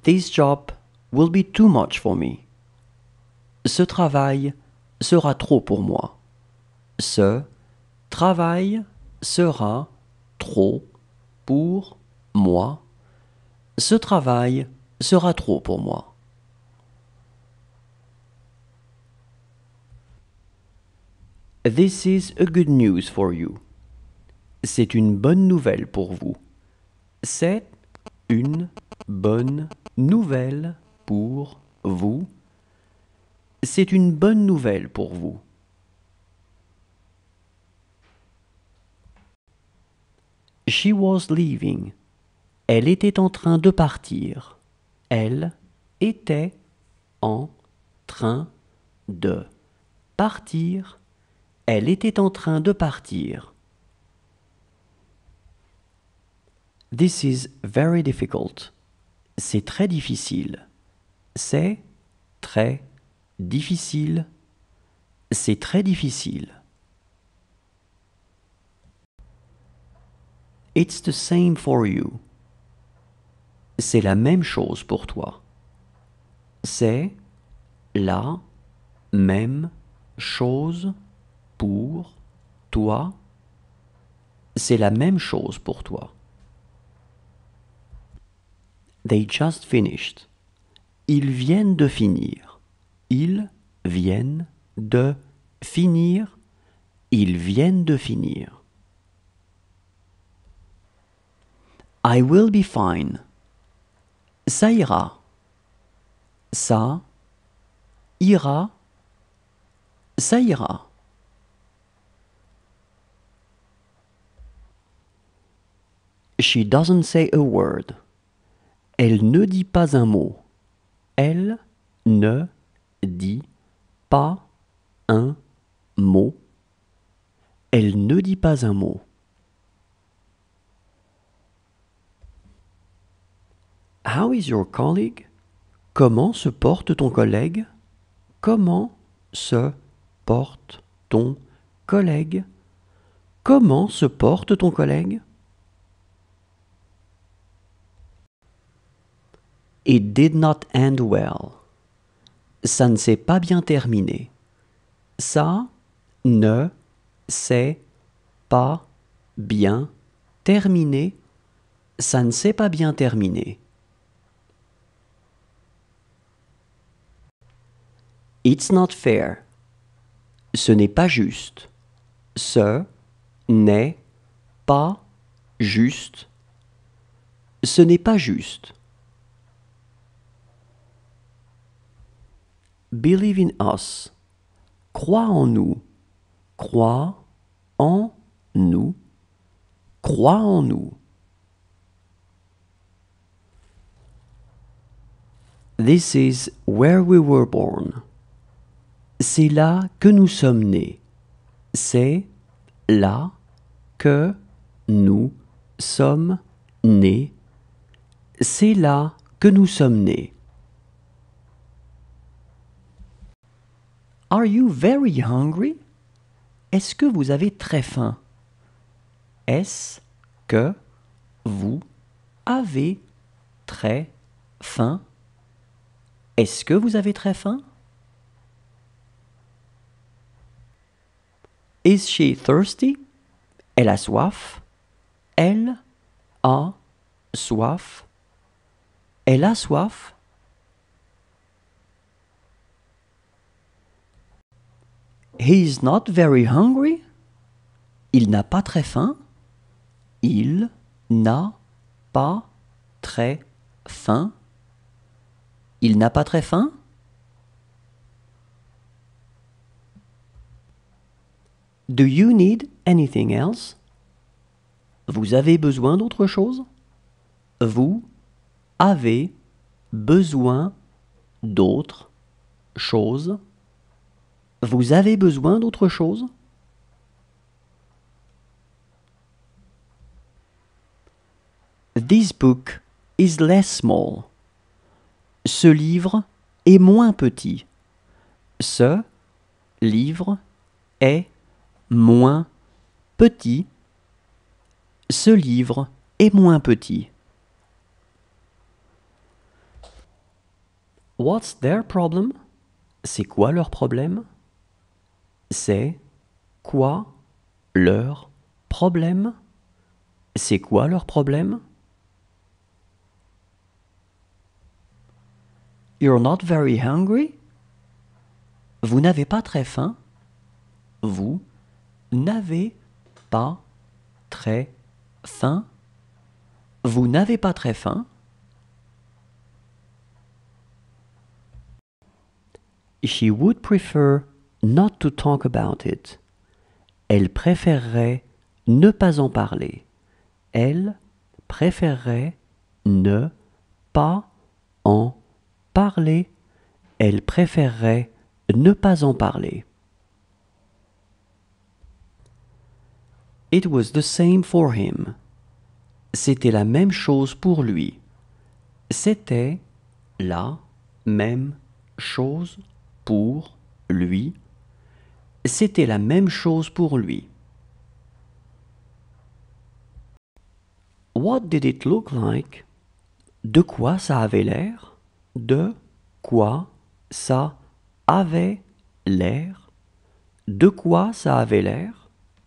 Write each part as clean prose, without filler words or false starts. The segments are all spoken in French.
This job will be too much for me. Ce travail sera trop pour moi. Ce travail sera trop pour moi. Ce travail sera trop pour moi. This is a good news for you. C'est une bonne nouvelle pour vous. C'est une bonne nouvelle pour vous. C'est une bonne nouvelle pour vous. She was leaving. Elle était en train de partir. Elle était en train de partir. Elle était en train de partir. This is very difficult. C'est très difficile. C'est très difficile. C'est très difficile. It's the same for you. C'est la même chose pour toi. C'est la même chose pour toi. C'est la même chose pour toi. They just finished. Ils viennent de finir. Ils viennent de finir. Ils viennent de finir. I will be fine. Ça ira. Ça ira. Ça ira. She doesn't say a word. Elle ne dit pas un mot. Elle ne dit pas un mot. Elle ne dit pas un mot. How is your colleague? Comment se porte ton collègue? Comment se porte ton collègue? Comment se porte ton collègue? It did not end well. Ça ne s'est pas bien terminé. Ça ne s'est pas bien terminé. Ça ne s'est pas bien terminé. It's not fair. Ce n'est pas juste. Ce n'est pas juste. Ce n'est pas juste. Believe in us. Crois en nous. Crois en nous. Crois en nous. This is where we were born. C'est là que nous sommes nés. C'est là que nous sommes nés. C'est là que nous sommes nés. Are you very hungry? Est-ce que vous avez très faim? Est-ce que vous avez très faim? Est-ce que vous avez très faim? Is she thirsty? Elle a soif. Elle a soif. Elle a soif. He is not very hungry. Il n'a pas très faim. Il n'a pas très faim. Il n'a pas très faim. Do you need anything else? Vous avez besoin d'autre chose? Vous avez besoin d'autre chose? Vous avez besoin d'autre chose? This book is less small. Ce livre est moins petit. Ce livre est moins petit. Ce livre est moins petit. What's their problem? C'est quoi leur problème? C'est quoi leur problème? C'est quoi leur problème? You're not very hungry? Vous n'avez pas très faim? Vous n'avez pas très faim? Vous n'avez pas très faim? She would prefer not to talk about it. Elle préférerait ne pas en parler. Elle préférerait ne pas en parler. Elle préférerait ne pas en parler. It was the same for him. C'était la même chose pour lui. C'était la même chose pour lui. C'était la même chose pour lui. What did it look like? De quoi ça avait l'air? De quoi ça avait l'air? De quoi ça avait l'air?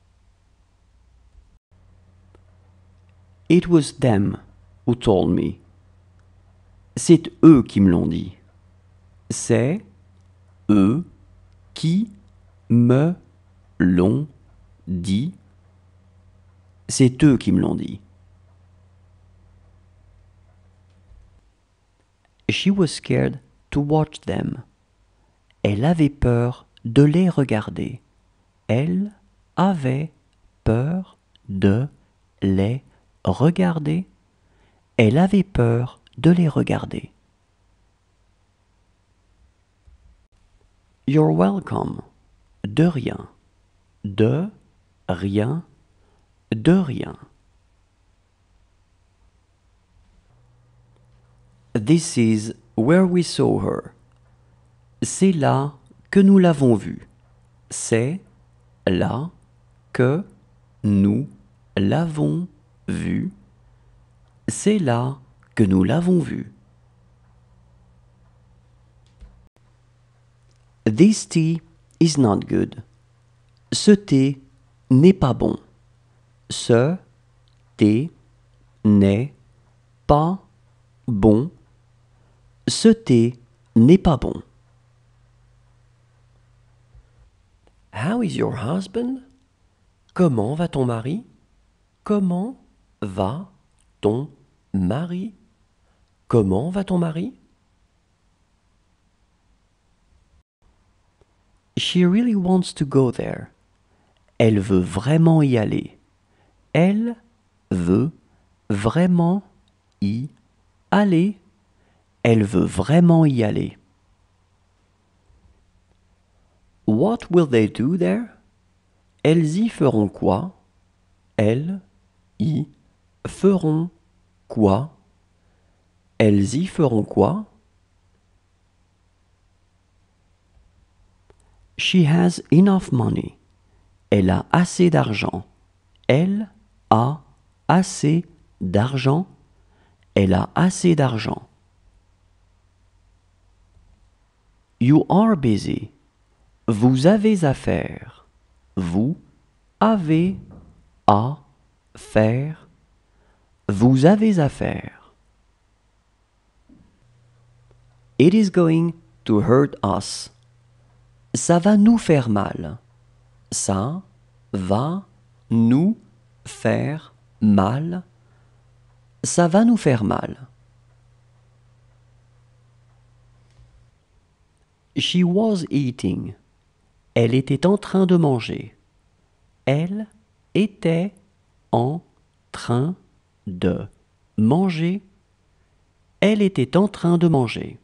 It was them who told me. C'est eux qui me l'ont dit. C'est eux qui me l'ont dit. C'est eux qui me l'ont dit. She was scared to watch them. Elle avait peur de les regarder. Elle avait peur de les regarder. Elle avait peur de les regarder. You're welcome. De rien. De rien. De rien. This is where we saw her. C'est là que nous l'avons vue. C'est là que nous l'avons vue. C'est là que nous l'avons vue. This tea is not good. Ce thé n'est pas bon. Ce thé n'est pas bon. Ce thé n'est pas bon. How is your husband? Comment va ton mari? Comment va ton mari? Comment va ton mari? She really wants to go there. Elle veut vraiment y aller. Elle veut vraiment y aller. Elle veut vraiment y aller. What will they do there? Elles y feront quoi? Elles y feront quoi? Elles y feront quoi? She has enough money. Elle a assez d'argent. Elle a assez d'argent. Elle a assez d'argent. You are busy. Vous avez à faire. Vous avez à faire. Vous avez à faire. It is going to hurt us. Ça va nous faire mal. Ça va nous faire mal. Ça va nous faire mal. She was eating. Elle était en train de manger. Elle était en train de manger. Elle était en train de manger.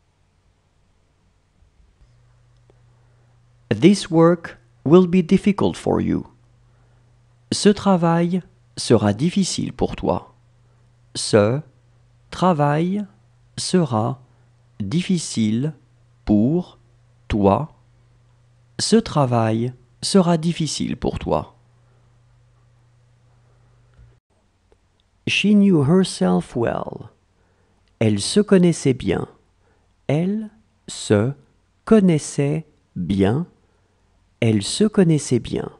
This work will be difficult for you. Ce travail sera difficile pour toi. Ce travail sera difficile pour toi. Ce travail sera difficile pour toi. She knew herself well. Elle se connaissait bien. Elle se connaissait bien. Elle se connaissait bien.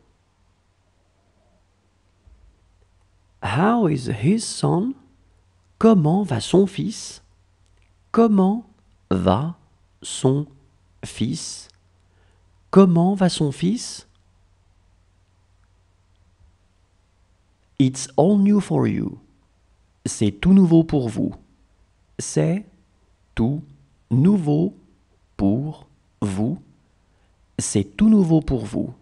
How is his son? Comment va son fils? Comment va son fils? Comment va son fils? It's all new for you. C'est tout nouveau pour vous. C'est tout nouveau pour vous. C'est tout nouveau pour vous.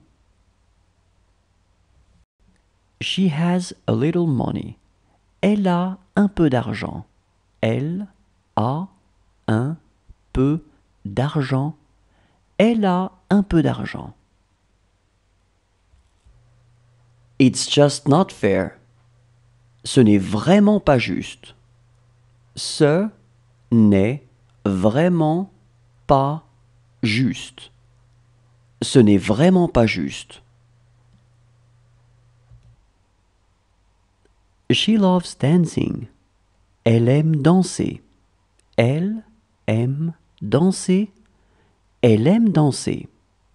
She has a little money. Elle a un peu d'argent. Elle a un peu d'argent. Elle a un peu d'argent. It's just not fair. Ce n'est vraiment pas juste. Ce n'est vraiment pas juste. Ce n'est vraiment pas juste. She loves dancing. Elle aime danser. Elle aime danser. Elle aime danser.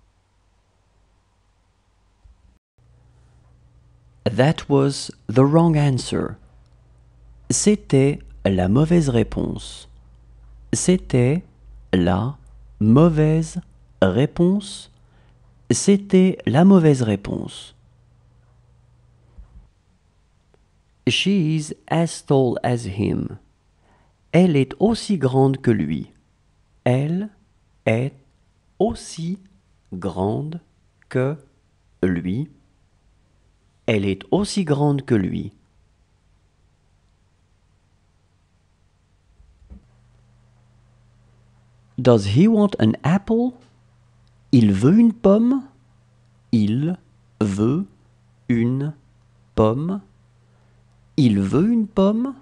That was the wrong answer. C'était la mauvaise réponse. C'était la mauvaise réponse. C'était la mauvaise réponse. She's as tall as him. Elle est aussi grande que lui. Elle est aussi grande que lui. Elle est aussi grande que lui. Does he want an apple? Il veut une pomme? Il veut une pomme? Il veut une pomme?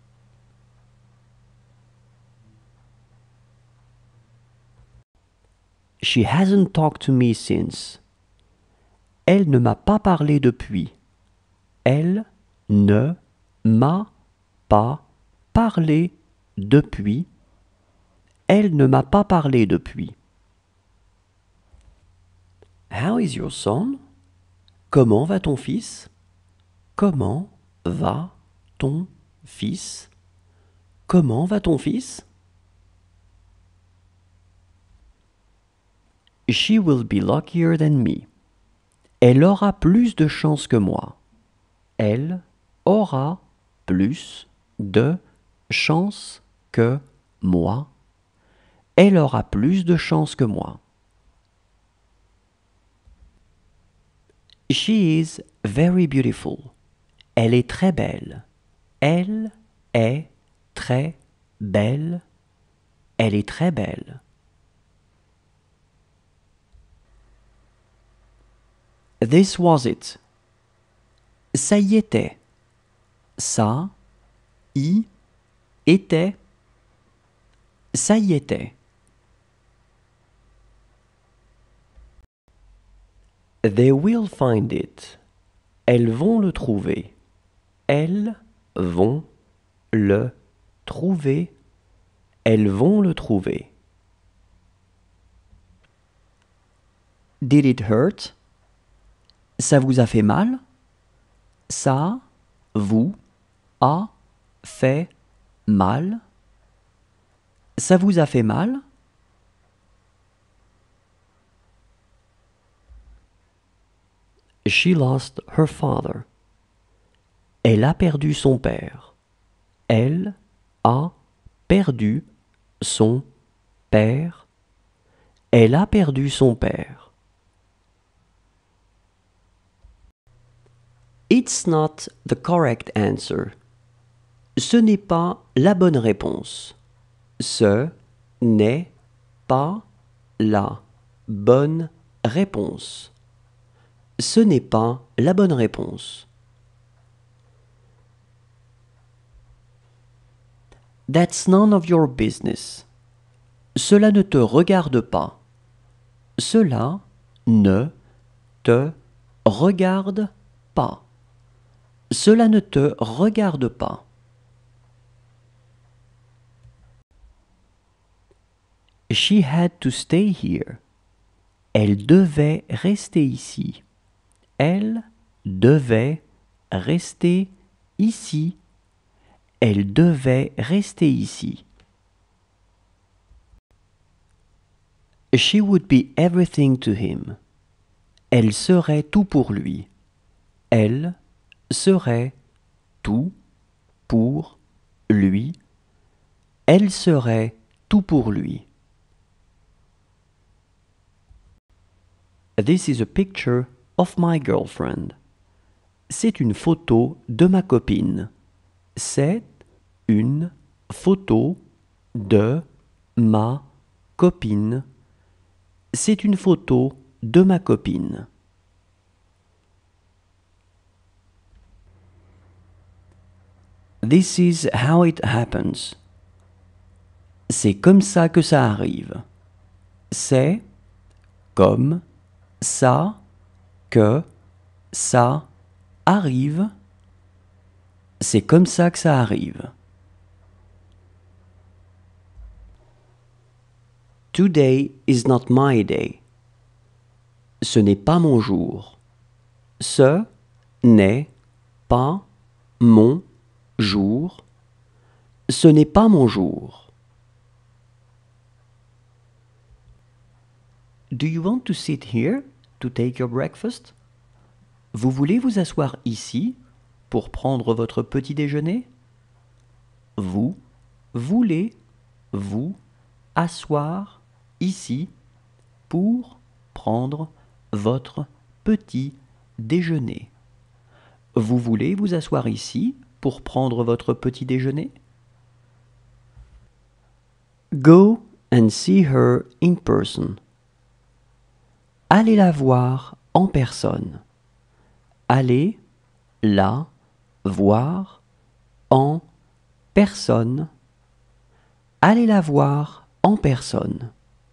She hasn't talked to me since. Elle ne m'a pas parlé depuis. Elle ne m'a pas parlé depuis. Elle ne m'a pas parlé depuis. How is your son? Comment va ton fils? Comment va ton fils? Comment va ton fils? She will be luckier than me. Elle aura plus de chance que moi. Elle aura plus de chance que moi. Elle aura plus de chance que moi. She is very beautiful. Elle est très belle. Elle est très belle. Elle est très belle. This was it. Ça y était. Ça y était. Ça y était. They will find it. Elles vont le trouver. Elles vont le trouver. Elles vont le trouver. Did it hurt? Ça vous a fait mal? Ça vous a fait mal? Ça vous a fait mal? She lost her father. Elle a perdu son père. Elle a perdu son père. Elle a perdu son père. It's not the correct answer. Ce n'est pas la bonne réponse. Ce n'est pas la bonne réponse. Ce n'est pas la bonne réponse. That's none of your business. Cela ne te regarde pas. Cela ne te regarde pas. Cela ne te regarde pas. She had to stay here. Elle devait rester ici. Elle devait rester ici. Elle devait rester ici. She would be everything to him. Elle serait tout pour lui. Elle serait tout pour lui. Elle serait tout pour lui. This is a picture of my girlfriend. C'est une photo de ma copine. C'est une photo de ma copine. C'est une photo de ma copine. This is how it happens. C'est comme ça que ça arrive. C'est comme ça que ça arrive. C'est comme ça que ça arrive. Today is not my day. Ce n'est pas mon jour. Ce n'est pas mon jour. Ce n'est pas mon jour. Do you want to sit here to take your breakfast? Vous voulez vous asseoir ici pour prendre votre petit déjeuner? Vous voulez vous asseoir ici pour prendre votre petit déjeuner. Vous voulez vous asseoir ici pour prendre votre petit déjeuner? Go and see her in person. Allez la voir en personne. Allez la voir en personne. Allez la voir en personne.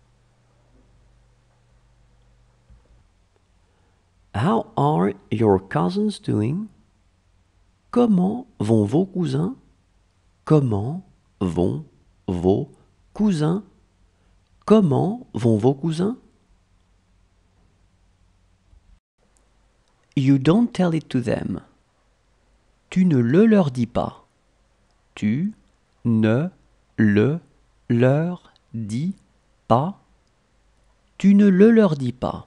How are your cousins doing? Comment vont vos cousins? Comment vont vos cousins? Comment vont vos cousins? You don't tell it to them. Tu ne le leur dis pas. Tu ne le leur dis pas. Tu ne le leur dis pas.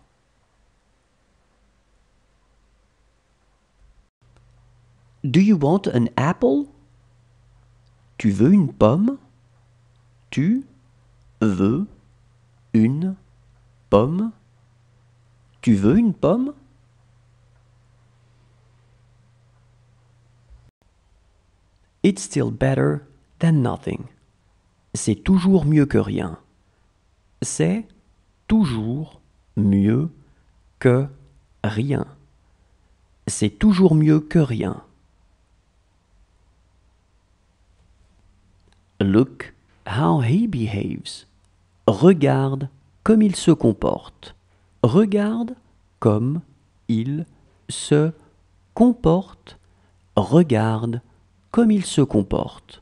Do you want an apple? Tu veux une pomme? Tu veux une pomme? Tu veux une pomme? It's still better than nothing. C'est toujours mieux que rien. C'est toujours mieux que rien. C'est toujours mieux que rien. Look how he behaves. Regarde comme il se comporte. Regarde comme il se comporte. Regarde comme il se comporte.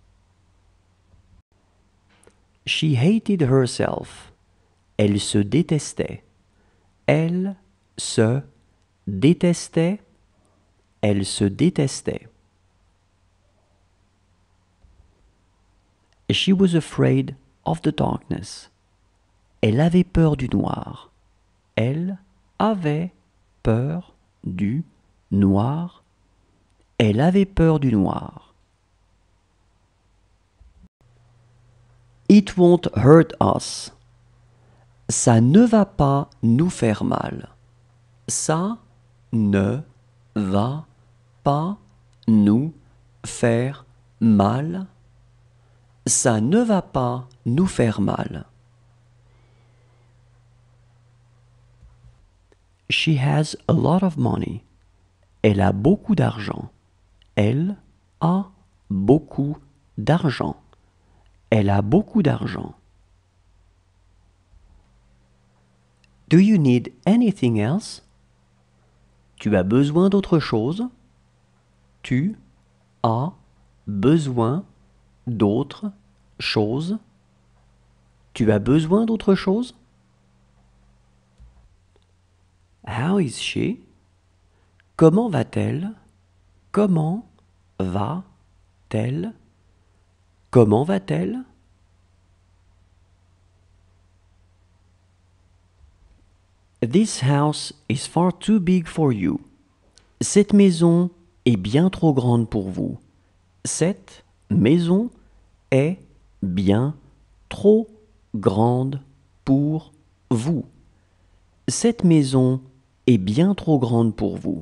She hated herself. Elle se détestait. Elle se détestait. Elle se détestait. She was afraid of the darkness. Elle avait peur du noir. Elle avait peur du noir. Elle avait peur du noir. It won't hurt us. Ça ne va pas nous faire mal. Ça ne va pas nous faire mal. Ça ne va pas nous faire mal. She has a lot of money. Elle a beaucoup d'argent. Elle a beaucoup d'argent. Elle a beaucoup d'argent. Do you need anything else? Tu as besoin d'autre chose? Tu as besoin d'autre chose? Tu as besoin d'autre chose? How is she? Comment va-t-elle? Comment va-t-elle? Comment va-t-elle? This house is far too big for you. Cette maison est bien trop grande pour vous. Cette maison est bien trop grande pour vous. Cette maison est bien trop grande pour vous.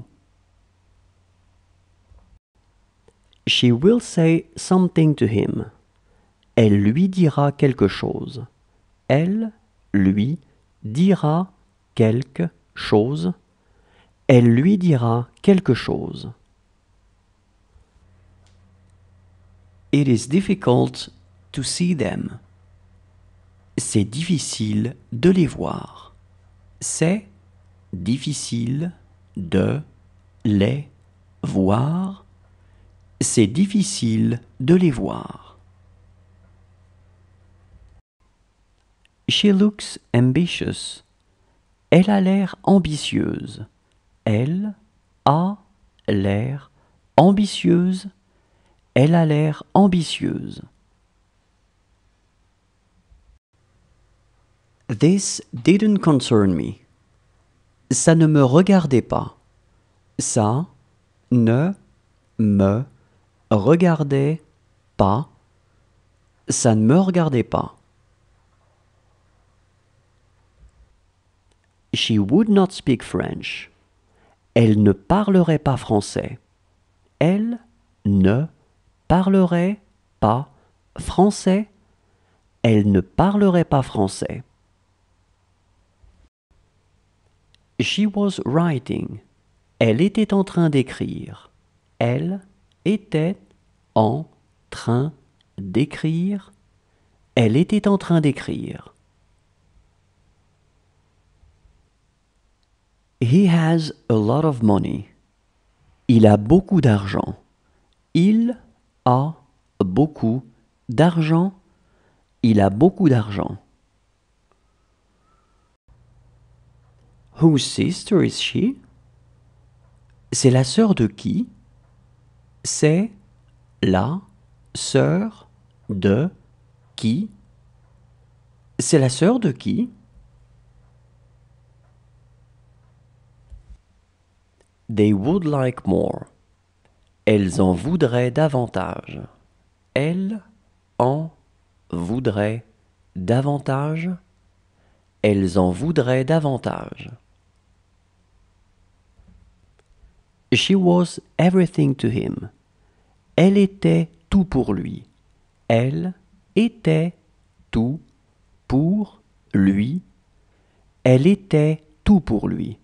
She will say something to him. Elle lui dira quelque chose. Elle lui dira quelque chose. Elle lui dira quelque chose. It is difficult to see them. C'est difficile de les voir. C'est difficile de les voir. C'est difficile de les voir. She looks ambitious. Elle a l'air ambitieuse. Elle a l'air ambitieuse. Elle a l'air ambitieuse. This didn't concern me. Ça ne me regardait pas. Ça ne me regardait pas. Ça ne me regardait pas. She would not speak French. Elle ne parlerait pas français. Elle ne parlerait pas français. Elle ne parlerait pas français. She was writing. Elle était en train d'écrire. Elle était en train d'écrire. Elle était en train d'écrire. He has a lot of money. Il a beaucoup d'argent. Il a beaucoup d'argent. Il a beaucoup d'argent. Whose sister is she? C'est la sœur de qui? C'est la sœur de qui? C'est la sœur de qui? They would like more. Elles en voudraient davantage. Elles en voudraient davantage. Elles en voudraient davantage. She was everything to him. Elle était tout pour lui. Elle était tout pour lui. Elle était tout pour lui.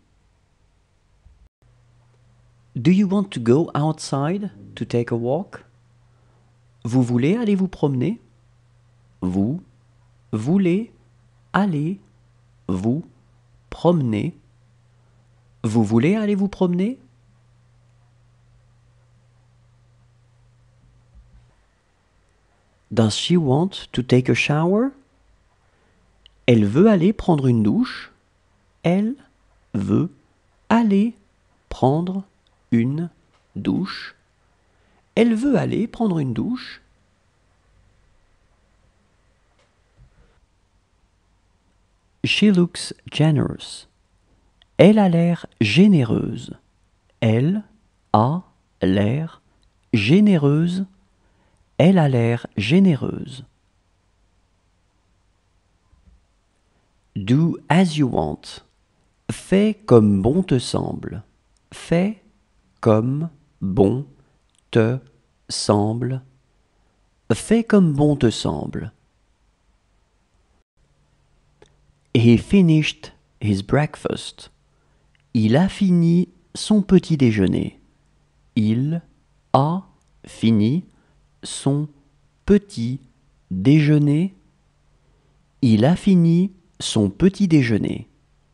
Do you want to go outside to take a walk? Vous voulez aller vous promener? Vous voulez aller vous promener? Vous voulez aller vous promener? Does she want to take a shower? Elle veut aller prendre une douche. Elle veut aller prendre une douche. Elle veut aller prendre une douche. She looks generous. Elle a l'air généreuse. Elle a l'air généreuse. Elle a l'air généreuse. Do as you want. Fais comme bon te semble. Fais comme bon te semble. Fais comme bon te semble. He finished his breakfast. Il a fini son petit déjeuner. Il a fini son petit déjeuner. Il a fini son petit déjeuner.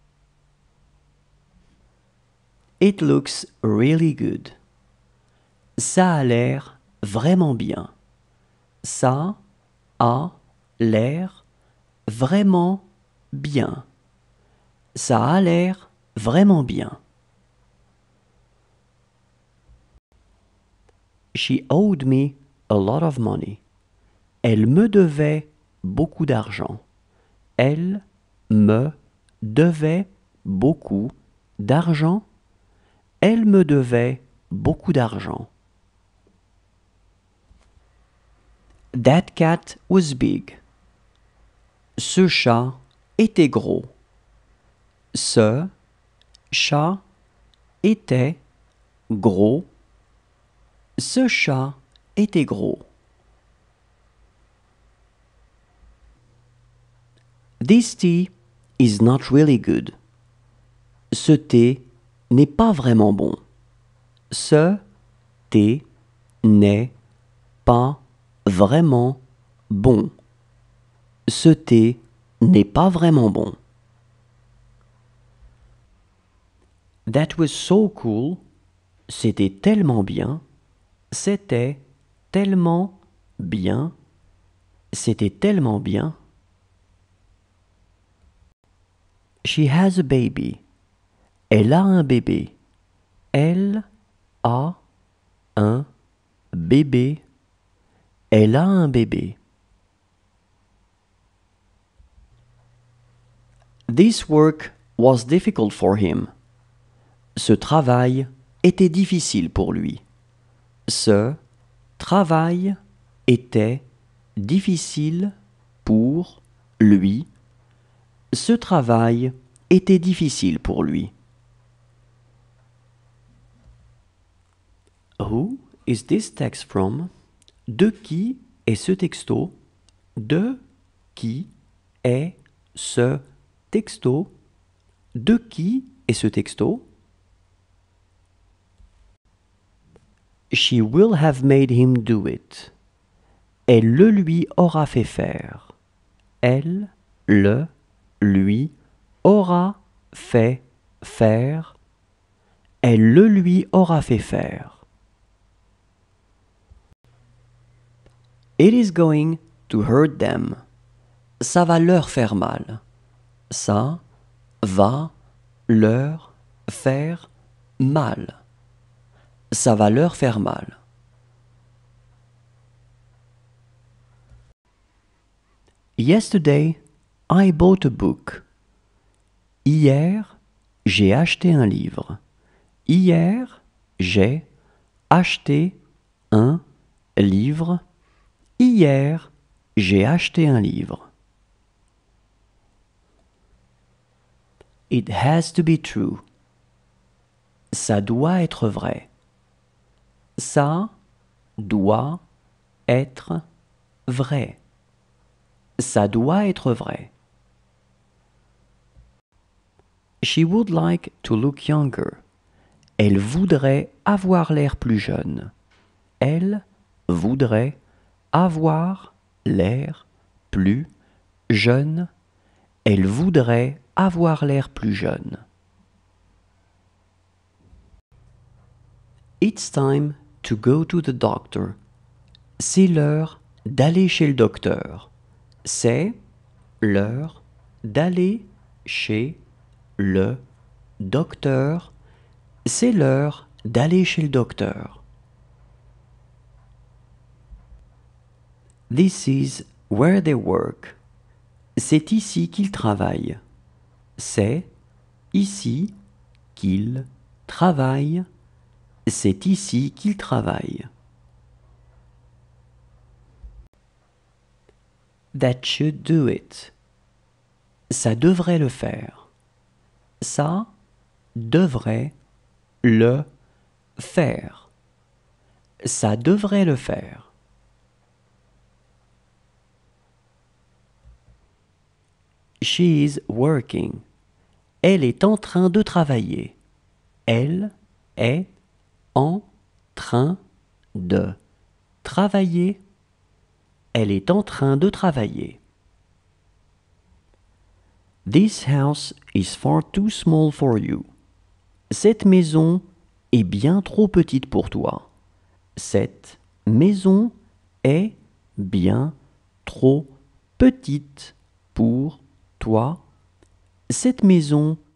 It looks really good. Ça a l'air vraiment bien. Ça a l'air vraiment bien. Ça a l'air vraiment bien. She owed me a lot of money. Elle me devait beaucoup d'argent. Elle me devait beaucoup d'argent. Elle me devait beaucoup d'argent. That cat was big. Ce chat était gros. Ce chat était gros. Ce chat était gros. This tea is not really good. Ce thé n'est pas vraiment bon. Ce thé n'est pas vraiment bon. Ce thé n'est pas vraiment bon. That was so cool. C'était tellement bien. C'était tellement bien. C'était tellement bien. She has a baby. Elle a un bébé. Elle a un bébé. Elle a un bébé. This work was difficult for him. Ce travail était difficile pour lui. Ce travail était difficile pour lui. Ce travail était difficile pour lui. Who is this text from? De qui est ce texto? De qui est ce texto? De qui est ce texto? She will have made him do it. Elle le lui aura fait faire. Elle le lui aura fait faire. Elle le lui aura fait faire. It is going to hurt them. Ça va leur faire mal. Ça va leur faire mal. Ça va leur faire mal. Yesterday, I bought a book. Hier, j'ai acheté un livre. Hier, j'ai acheté un livre. Hier, j'ai acheté un livre. It has to be true. Ça doit être vrai. Ça doit être vrai. Ça doit être vrai. She would like to look younger. Elle voudrait avoir l'air plus jeune. Elle voudrait avoir l'air plus jeune. Elle voudrait avoir l'air plus jeune. It's time to go to the doctor. C'est l'heure d'aller chez le docteur. C'est l'heure d'aller chez le docteur. C'est l'heure d'aller chez le docteur. This is where they work. C'est ici qu'ils travaillent. C'est ici qu'ils travaillent. C'est ici qu'ils travaillent. That should do it. Ça devrait le faire. Ça devrait le faire. Ça devrait le faire. She is working. Elle est en train de travailler. Elle est en train de travailler. Elle est en train de travailler. This house is far too small for you. Cette maison est bien trop petite pour toi. Cette maison est bien trop petite pour toi. Cette maison